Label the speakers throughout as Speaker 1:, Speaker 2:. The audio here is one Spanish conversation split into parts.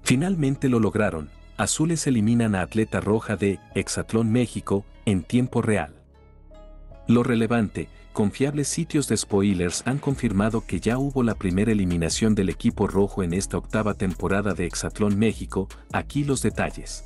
Speaker 1: Finalmente lo lograron. Azules eliminan a Atleta Roja de Hexatlón México en tiempo real. Lo relevante, confiables sitios de spoilers han confirmado que ya hubo la primera eliminación del equipo rojo en esta octava temporada de Hexatlón México. Aquí los detalles.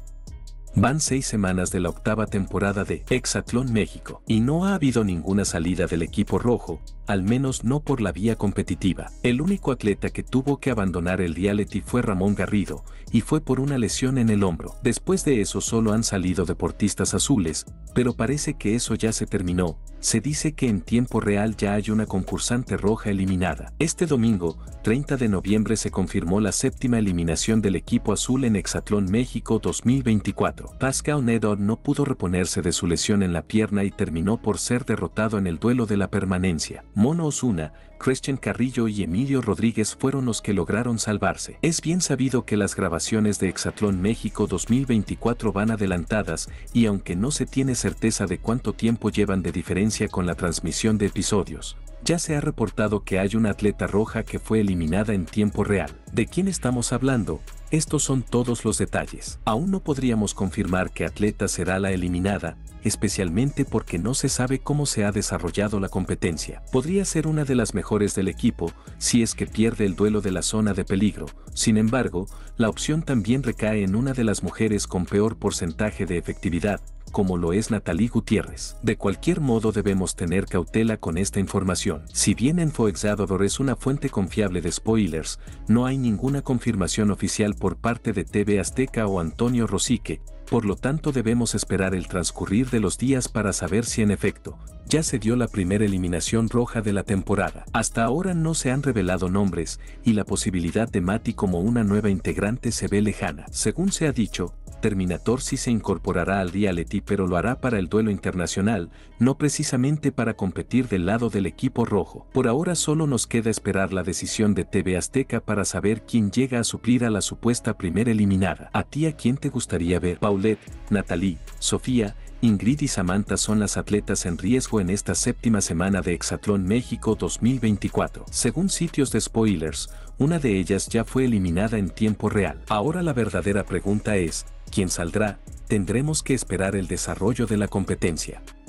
Speaker 1: Van 6 semanas de la octava temporada de Hexatlón México y no ha habido ninguna salida del equipo rojo, al menos no por la vía competitiva. El único atleta que tuvo que abandonar el reality fue Ramón Garrido, y fue por una lesión en el hombro. Después de eso solo han salido deportistas azules, pero parece que eso ya se terminó. Se dice que en tiempo real ya hay una concursante roja eliminada. Este domingo, 30 de noviembre se confirmó la séptima eliminación del equipo azul en Hexatlón México 2024. Pascal Nedor no pudo reponerse de su lesión en la pierna y terminó por ser derrotado en el duelo de la permanencia. Mono Osuna, Christian Carrillo y Emilio Rodríguez fueron los que lograron salvarse. Es bien sabido que las grabaciones de Hexatlón México 2024 van adelantadas, y aunque no se tiene certeza de cuánto tiempo llevan de diferencia con la transmisión de episodios, ya se ha reportado que hay una atleta roja que fue eliminada en tiempo real. ¿De quién estamos hablando? Estos son todos los detalles. Aún no podríamos confirmar qué atleta será la eliminada, especialmente porque no se sabe cómo se ha desarrollado la competencia. Podría ser una de las mejores del equipo, si es que pierde el duelo de la zona de peligro. Sin embargo, la opción también recae en una de las mujeres con peor porcentaje de efectividad, como lo es Natalie Gutiérrez. De cualquier modo debemos tener cautela con esta información. Si bien InfoExador es una fuente confiable de spoilers, no hay ninguna confirmación oficial por parte de TV Azteca o Antonio Rosique, por lo tanto debemos esperar el transcurrir de los días para saber si en efecto, ya se dio la primera eliminación roja de la temporada. Hasta ahora no se han revelado nombres, y la posibilidad de Mati como una nueva integrante se ve lejana. Según se ha dicho, Terminator sí se incorporará al reality, pero lo hará para el duelo internacional, no precisamente para competir del lado del equipo rojo. Por ahora solo nos queda esperar la decisión de TV Azteca para saber quién llega a suplir a la supuesta primera eliminada. ¿A ti a quién te gustaría ver? Paulette, Natalie, Sofía, Ingrid y Samantha son las atletas en riesgo en esta séptima semana de Hexatlón México 2024. Según sitios de spoilers, una de ellas ya fue eliminada en tiempo real. Ahora la verdadera pregunta es, ¿quién saldrá? Tendremos que esperar el desarrollo de la competencia.